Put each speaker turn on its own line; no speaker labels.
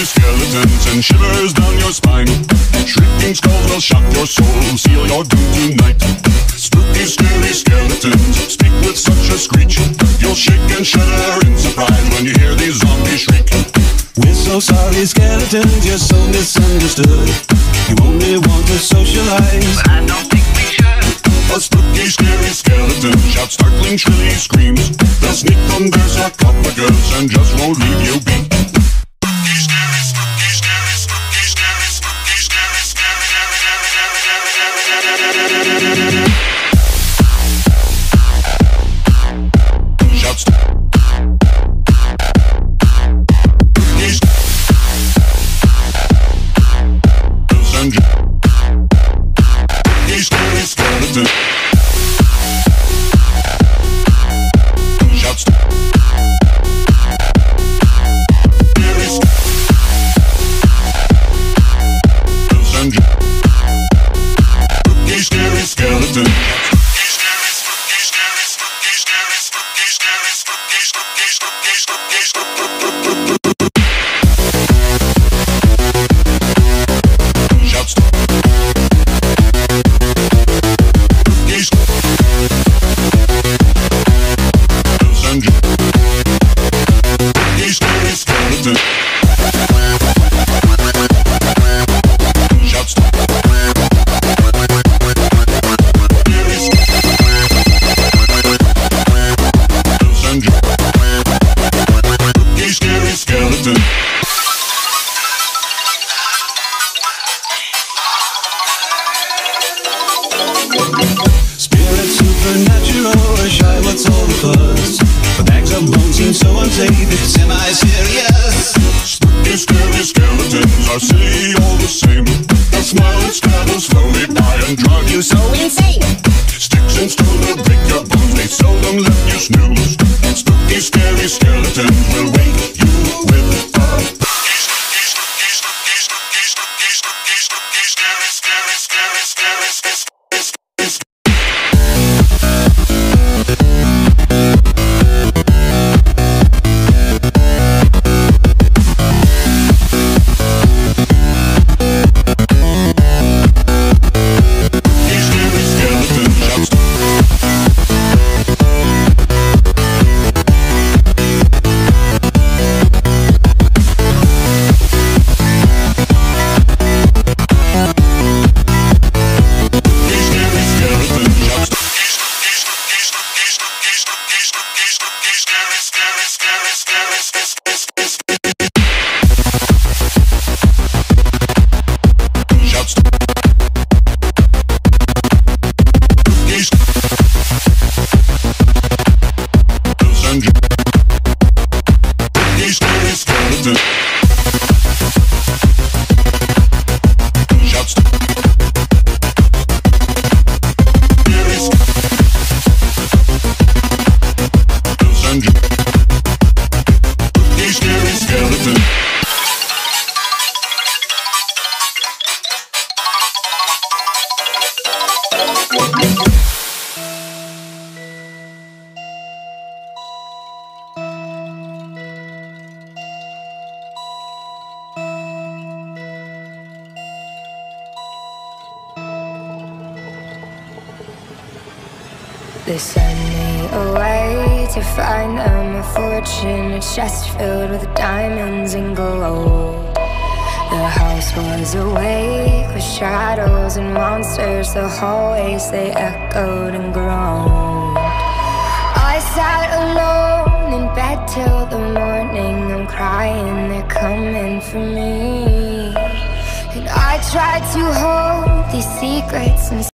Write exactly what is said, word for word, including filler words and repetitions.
skeletons and shivers down your spine. Shrieking skulls will shock your soul, seal your doom tonight. Spooky, scary skeletons speak with such a screech. You'll shake and shudder in surprise when you hear these zombies shriek.
We're so sorry, skeletons, you're so misunderstood. You only want to socialize,
but I don't think we should.
A spooky, scary skeleton shouts startling, shrilly screams. They'll sneak from their sarcophagus and just won't leave you be.
So unsafe, it's semi-serious.
Spooky, scary skeletons are silly all the same. They'll smile and stab slowly by and drive you so insane. Sticks and stones will break your bones, they seldom let you snooze. Spooky, scary skeletons will wake you with a
They send me away to find them a fortune, a chest filled with diamonds and gold. The house was awake with shadows and monsters. The hallways, they echoed and groaned. I sat alone in bed till the morning. I'm crying, they're coming for me. And I tried to hold these secrets and